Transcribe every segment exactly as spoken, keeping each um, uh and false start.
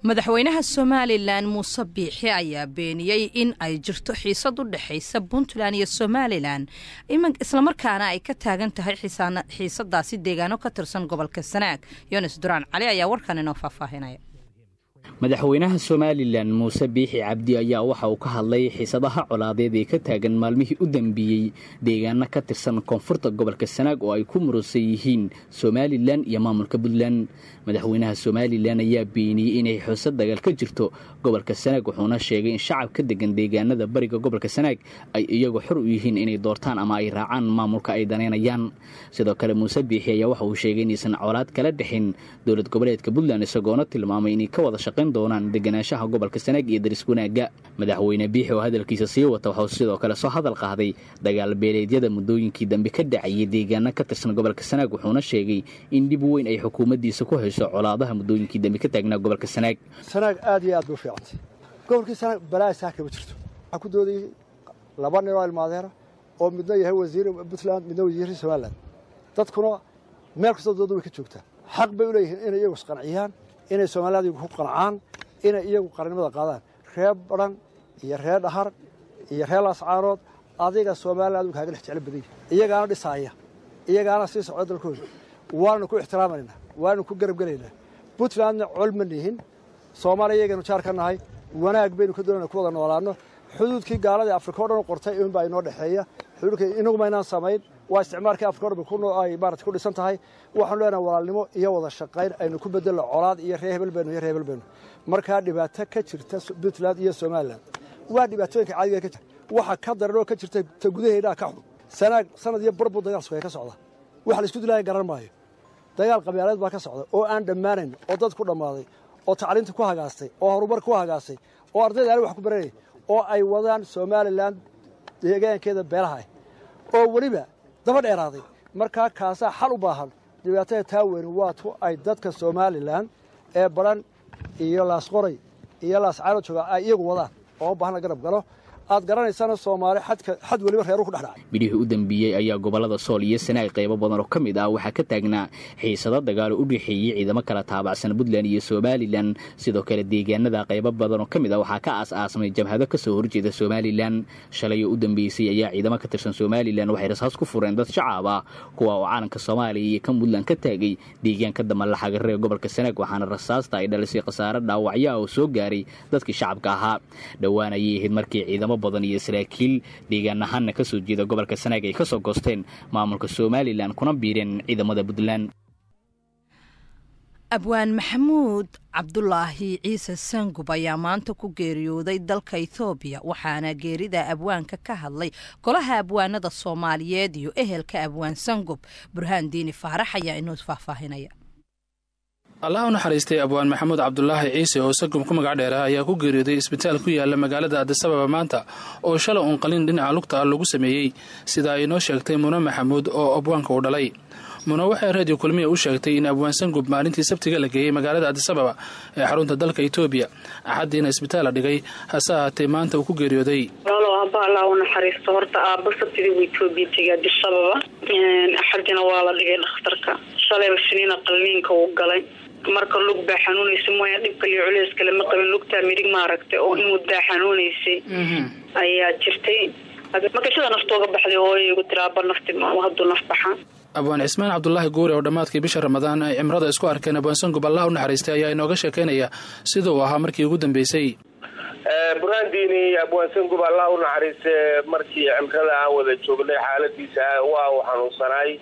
madaxweynaha Somaliland Muuse Biixi ayaa beeniyay in ay jirto xiisad u dhaxaysa Puntland iyo Somaliland isla markaana ay ka taagan tahay xiisadaasi deegaano ka tirsan gobolka Sanaag. Yunus Duraan Cali ayaa warkan inoo faahfaahinaya. madaxweynaha Somaliland Muuse Biixi Cabdi ayaa waxa uu ka hadlay xiisadaha colaadeed ee ka taagan maalmihii u dambeeyay deegaano ka tirsan koonfurta gobolka Sanaag oo ay ku murusan yihiin Somaliland iyo maamulka Puntland. madaxweynaha Somaliland ayaa beeniyay inay xiisad dagaal ka jirto gobolka Sanaag wuxuuna sheegay in shacabka degan deegaanada bariga gobolka Sanaag ay iyagu xor u yihiin inay doortaan ama ay raacaan maamulka ay daneynayaan. sidoo kale Muuse Biixi ayaa waxa uu sheegay in aysan colaad kala dhaxin dowlad goboleedka Puntland isagoona tilmaamay in ka wada shaqeyn doonaan deganaanshaha gobolka Sanaag iyo daris wanaaga. madaxweyne Biixi oo hadalkiisa sii wata waxa uu sidoo kale soo hadal qaaday dagaal beeleedyada muddooyinkii dambe ka dhacay deegaano ka tirsan gobolka Sanaag wuxuuna sheegay in dib weyn ay xukuumaddiisa ku hayso colaadaha muddooyinkii dambe ka taagnaa gobolka Sanaag. Sanaag aad iyo aad u fiicantay gobolka Sanaag balaa saaka jirto waxa ku dooday laba nin oo ilmaadeera oo midna yahay wasiir Puntland midna wasiir Somaliland dadkuna meel kasta doodu way ka joogtaa xaq bay u leeyihiin inay iyagu isqanciyaan inay Somaliland ku qancaan inay iyagu qaranimada qaadaan reeb badan iyo reer dhahar iyo reer ascaarood adiga Somaliland uu kaaga jecel baday iyagaana dhisaaya iyagaana si socod dalkooda waana ku ixtiraamayna waana ku garab galeynaa Puntland culmanihin Soomaaliya iyagana jaar ka nahay wanaag baynu ka doonaa ku wada noolaano xuduudkii gaalada Afrika oo dhan qortay in baa inoo dhaxeeya xuduudka inagu ma inaan sameyn waa isticmaalka Afrika oo dhan ku noo ay baarta ku dhisan tahay waxaan leenahay walaalnimo iyo wada shaqayn aynu ku bedelo colaad iyo reer hebel baynu iyo reer hebel baynu marka dhibaato ka jirta Puntland iyo Somaliland waa dhibaatooyinka caadiga ka jirta waxa ka daran oo ka jirta ta gudaheeda ka xun Sanaag sanad iyo burbu dagaal soo ka socda waxa la isku dilaay garan maayo dagaal qabiileed baa ka socda oo aan dhamaanin oo dad ku dhamaaday oo tacliinta ku hagaastay oo horumar ku hagaastay oo ardayda wax ku baranay oo ay wadaan Somaliland deegaankeeda beelaha oo waliba daba dheeraaday marka kaasa xal u baahan dhibaatada taaweyn waatu ay dadka Somaliland ee baran iyo laas qoray iyo laas caaro jooga ay iyagu wadaan oo baahan garab galo aad garanaysana Soomaali xadka xad waliba reer ku dhaxdhacay bidii u dambeeyay ayaa gobolada Sool iyo Sanaag qaybo badan oo kamid ah waxa ka taagnaa xiisado dagaal u dhixeeyay ciidamo kala taabacsan Puntland iyo Somaliland sidoo kale deegaanada qaybo badan oo kamid ah waxa ka aas-aasmay jabhado ka soo horjeeda Somaliland shalay u dambeysay ayaa ciidamo ka tirsan Somaliland waxay rasaas ku fureen dad shacab ah kuwa oo caalanka Soomaaliya iyo kan Puntland ka taagay deegaanka Damalaxa Garee gobolka Sanaag waxaana rasaasta ay dhalisay khasaare dhaawacyo oo soo gaaray dadkii shacabka ahaa dhawaan ayay markii ciidamo badan iyo saraakiil deegaanahan ka soo jeeda gobolka Sanaag ay ka soo goosteen maamulka Somaliland kuna biireen ciidamada Puntland. Abwaan Maxamuud Cabdullaahi Ciise Sangub ayaa maanta ku geeriyooday dalka Itoobiya waxaana geerida abwaanka ka hadlay golaha abwaanada Soomaaliyeed iyo ehelka abwaan Sangub. Burhaan Diini Faarax ayaa inoo faahfaahinaya. Allah u naxariistay abwaan Maxamuud Cabdullaahi Ciise oo Sangub ku magac dheer ayaa ku geeriyooday isbitaal ku yaala magaalada Addis Ababa maanta oo shalay uun qalin dhinaca lugta lagu sameeyay sida ay noo sheegtay Muno Maxamuud oo abwaanka u dhalay. Muno waxay radio kulmiye u sheegtay in abwaan Sangub maalintii Sabtiga la geeyay magaalada Addis Ababa ee xarunta dalka Itoobiya axadiina isbitaal la dhigay hase ahaatee maanta uu ku geeriyooday. Allah u naxariisto horta aabba Sabtiga Itoobiya tagay Addis Ababa axadiina waa la dhigay dhakhtarka shalay siniina qalliinka uu galay marka lug baa xanuunaysa mooy dhibka iyo culeys kale ma qabin lugta midig ma aragtay oo in muddo xanuunaysay ayaa jirtay marka sida naftooga baxday hooyaygu tiraaba nafti ma haddu naf baxan. abwaan Cismaan Cabdullaahi Guure oo dhamaadkii bisha Ramadaan ay cimrada isku arkeen abwaan Sangub Allah u naxariistay ayaa inooga sheekeynaya sidoo uu ahaa markii ugu dambeysay. ee Burhaan Diini abwaan Sangub Allah u naxariistay markii cimrada aan wada joognay xaaladiisa waa uu xanuunsanay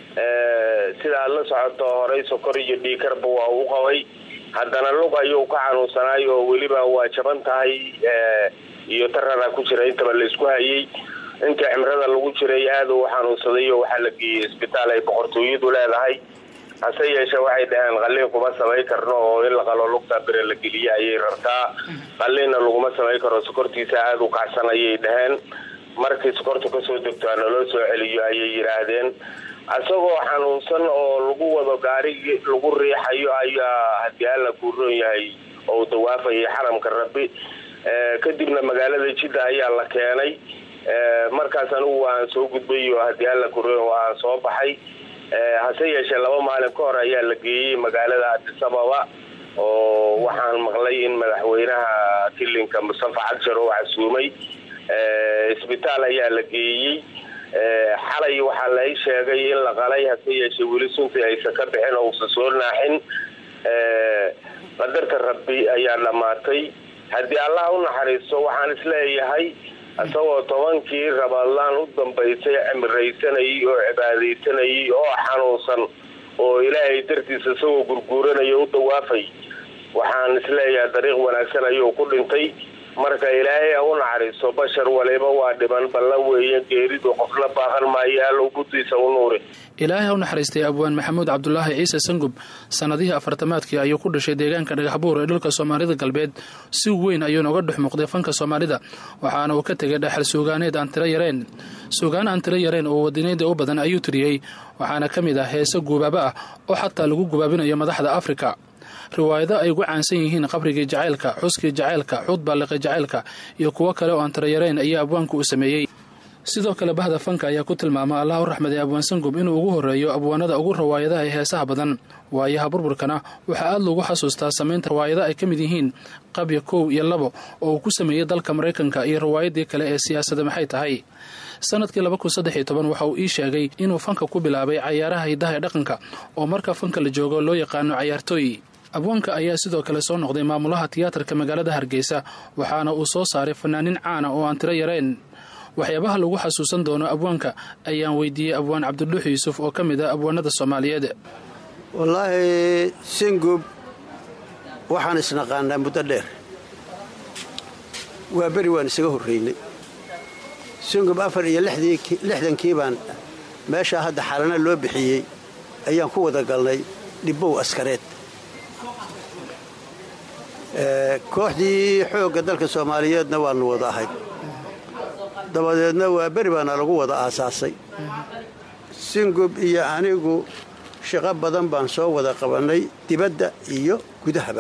ee sida la socoto horay sokor iyo dhiikarba waa uu qabay haddana lug ayuu ka xanuunsanay oo waliba waa jaban tahay ee iyo tarana ku jiray inta la isku hayay inta cimrada lagu jiray aad uu xanuunsaday oo waxa la geeyay isbitaal ay boqortooyadu leedahay hase yeeshee waxay dhahaan qalliin kuma samay karno oo in la qalo lugta bir la geliyo ayay rabtaa qalliinna laguma samay karo sokortiisa aad u kacsanayay dhahaan markii sokortu ka soo degto aan loo soo celiyo ayay yiraahdeen asagoo xanuunsan oo lagu wado gaarigi lagu riixayo ayaa hadii la ku roon yahay oo dawaafay xaramka Rabbi ee kadibna magaalada Jidda ayaa la keenay ee markaas anigu waan soo gudbay oo hadii la ku roon waa soo baxay ee hase yeeshee laba maalin ka hor ayaa la geeyay magaalada Addis Ababa oo waxaan maqlay in madaxweynaha kilinka Mustafa Cagshar oo casuumay isbitaal ayaa la geeyey xalay waxaa la sheegay in la qalay hase yeeshee weli suntii aysan ka bixin oo soo naaxin qadarta rabbi ayaa dhamaatay haddii Allah u naxariisto waxaan isleeyahay asagoo tobankii Ramadaan u dambeysay cimraysanay oo cibaadaysanay oo xanuunsan oo Ilaahay dartiisa soo gurguuranayo u dawaafay waxaan isleeyahay dariiq wanaagsan ayuu ku dhintay marka Ilaahay u naxariisto bashar waliba waa dhiban ballan weeyeen geeridu qofna baaqan maayaal oo guddiisa u nuuri Ilaahay u naxariistay Abwaan Maxamuud Cabdullaahi Ciise Sangub sanadihii afartamaadkii ayuu ku dhashay deegaanka Dhagaxbuur ee dhulka Soomaalida galbeed si weyn ayuu uga dhex muuqday fanka Soomaalida waxaana uu ka tagay dhaxal suugaaneed aan tiro yareen suugaan aan tiro yareen oo wadineed u badan ayuu tiriyay waxaana kamid ah heeso guubaaba ah oo xataa lagu gubaabinayo madaxda Afrika riwaayado ay ugu caansan yihiin qabrigii jacaylka xuskii jacaylka xuud baaliqay jacaylka iyo kuwa kale oo aan tiro yareen ayaa abwaanku u sameeyay sidoo kale bahda fanka ayaa ku tilmaamay Allah u raxmaday Abwaan Sangub inuu ugu horeeyo abwaanada ugu riwaayadaha ee heesaha badan waayaha burburkana waxa aad lagu xasuustaa sameynta riwaayada ay kamid yihiin qabya kow iyo labo oo uu ku sameeyay dalka Mareykanka iyo riwaayadii kale ee siyaasadda maxay tahay sanadkii laba kun saddex iyo toban waxa uu ii sheegay inuu fanka ku bilaabay ciyaaraha hidaha ee dhaqanka oo marka fanka la joogo loo yaqaan ciyaartooy abwaanka ayaa sidoo kale soo noqday maamulaha tiyaatarka magaalada Hargeysa waxaana uu soo saaray fanaanin caan oo aan tiro yareen waxyaabaha lagu xasuusan doono abwaanka ayaan weydiiyay Abwaan Cabdulluux Yuusuf oo kamid ah abwaanada Soomaaliyeed wallahi Sangub waxaan isnaqaanaa muddo dheer waa bari waan isaga horeynay Sangub afar iyo lixdankii baan meesha hadda xalana loo bixiyay ayaan ku wada galnay dhibow askareed kooxdii xoogga dalka Soomaaliyeedna waan wada ahay dabadeedna waa bari baana lagu wada aasaasay Sangub iyo anigu shaqo badan baan soo wada qabanay dibadda iyo gudahaba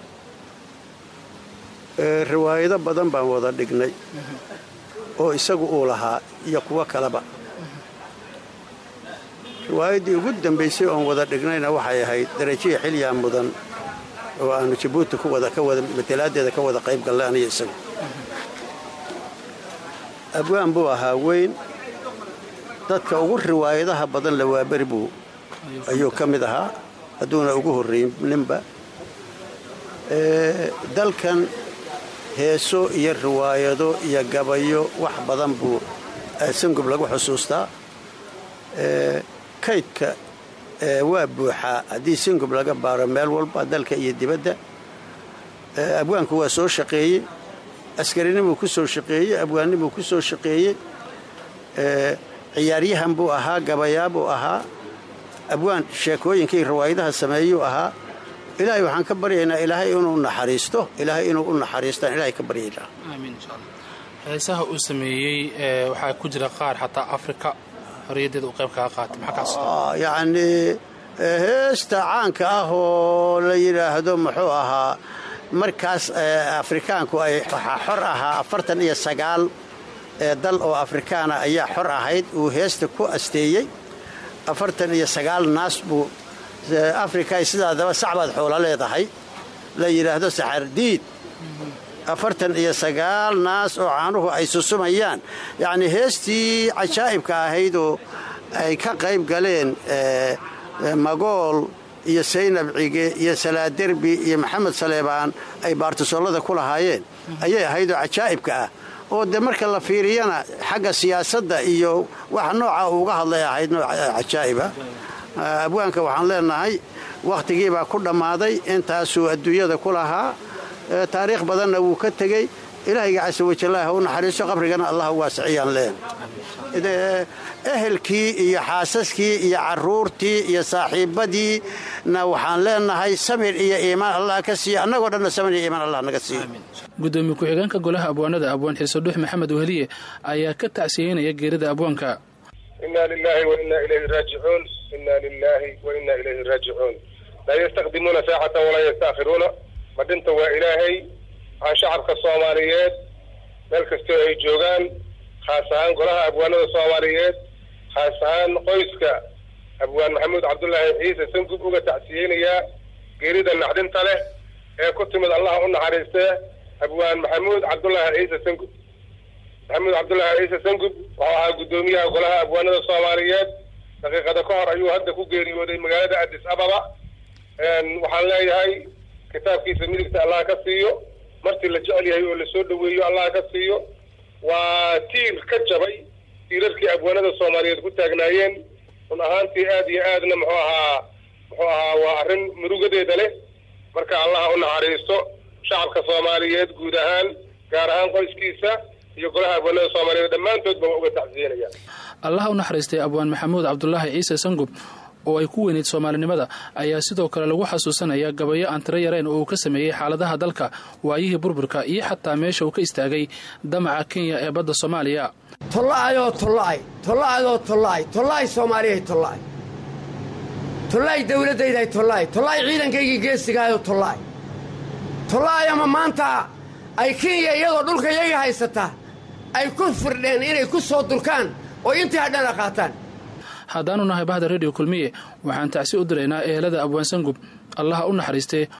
riwaayado badan baan wada dhignay oo isagu uu lahaa iyo kuwa kaleba riwaayadii ugu dambeysay oo wada dhignayna waxay ahayd darajiye xilliya mudan oo aanu Djibouti ku wada ka wada matalaadeeda ka wada qayb galnay aniga isagu abwaan buu ahaa weyn dadka ugu riwaayadaha badan la waa bari buu ayuu ka mid ahaa aduuna ugu horeeyay nimba ee dalkan heeso iyo riwaayado iyo gabayo wax badan buu Sangub lagu xusuustaa ee kaydka ee waa buuxa hadii Sangub laga baaro meel walba dalka iyo dibadda abwaanku waa soo shaqeeyay askarinimo ku soo shaqeeyay abwaannimo ku soo shaqeeyay ee ciyaaryahan buu ahaa gabayaab buu ahaa abwaan sheekooyinkii riwaayadaha sameeyay ahaa ilaahay waxaan ka baryaynaa ilaahay inuu naxariisto ilaahay inuu u naxariistaan ilaahay ka baryaynaa aamin insha Allah heesaha uu sameeyay ee waxa ku jira qaar xataa Afrika horiyadeeda u qayb ka qaatay maxaa ka yaani heesta caanka ah oo la yiraahdo muxuu ahaa markaas Afrikaanku ay xor ahaa afartan iyo sagaal ee dal oo Afrikaana ayaa xor ahayd uu heesta ku asteeyay afartan iyo sagaal naas buu Afrika sidaadaba sacbad xoolo leedahay la yiraahdo saxardiid afartan iyo sagaal naas oo caanuhu ay susumayaan yaani heestii cajaa'ibka ahayd oo ay ka qayb galeen Magool iyo Saynab Cige iyo Salaad Derbi iyo Maxamed Saleebaan ay baartisoolada ku lahaayeen ayay ahayd oo cajaa'ibka ah oo de marka la fiiriyana xagga siyaasadda iyo wax nooca uga hadlay ahayd nooc cajaa'iba abwaanka waxaan leenahay waqtigii baa ku dhamaaday intaasuu adduunyada ku lahaa taariikh badanna wuu ka tagay ilaahay عز وجل هو نحرسه قبرنا الله واسعيان له إذا أهلكي يا حاسسكي يا عرورتي يا صاحبتي نوحان لنا هاي سمير يا إيمان الله كسي أنا قلنا سمير إيمان الله نكسي gudoomiye ku-xigeenka golaha abwaanada abwaan xiiso dhuux maxamed weheliye ayaa ka tacsiyeynaya geerida abwaanka inna lillahi wa inna ilayhi raaji'uun inna lillahi wa inna ilayhi raaji'uun la yastaqdimuna saa'atan wa la yastakhiruna madinta wa ilaahay aan shacabka Soomaaliyeed meel kasta ay joogaan khaas ahaan golaha abwaanada Soomaaliyeed khaas ahaan qoyska abwaan maxamuud cabdullaahi ciise sangub uga tacsiyeynaya geerida naxdinta leh ee ku timid allah u naxariistee abwaan maxamuud cabdullaahi ciise sangub maxamuud cabdullaahi ciise sangub wuxuu ahaa guddoomiyaha golaha abwaanada soomaaliyeed daqiiqada ka hor ayuu hadda ku geeriyooday magaalada addis ababa waxaan leeyahay kitaabkiisa midigta allah ka siiyo martii la jecel yahay oo lasoo dhaweeyo allah ka siiyo waa tiir ka jabay tiirarkii abwaanada soomaaliyeed ku taagnaayeen run ahaantii aad iyo aadna muxuu ahaa muxuu ahaa waa arrin murugadeeda leh marka allah u naxariisto shacabka soomaaliyeed guud ahaan gaar ahaan qoyskiisa iyo golaha abwaanada soomaaliyeed dhammaantoodba waa uga tacsiyanayaan allah u naxariistay abwaan maxamuud cabdullaahi ciise sangub oo ay ku weyneyd soomaalinimada ayaa sidoo kale lagu xasuusanaya gabayo aan tiro yareen oo uu ka sameeyey xaaladaha dalka waayihii burburka iyo xataa meesha uu ka istaagay damaca kenya ee badda soomaaliya tolla'ayoo tolla'ay tolla'adoo tolla'ay tolla'ay soomaaliyay tolla'ay tolla'ay dawladdaydahay tolla'ay tolla'ay ciidankaygii geesigaayoo tolla'ay tolla'ay ama maanta ay kenya iyadoo dhulka iyaga haysata ay ku firdheen inay ku soo durkaan oo intii hadhana qaataan haddaanu nahay bahda rediyo kulmiye waxaan tacsi u diraynaa ehelada abwaan sangub allaha u naxariistee